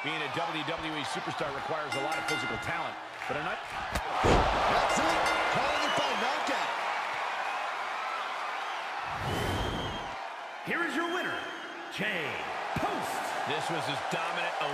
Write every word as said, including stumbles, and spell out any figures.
Being a W W E superstar requires a lot of physical talent, but a night. That's it. Calling it by knockout. Here is your winner, Jay Post. This was as dominant a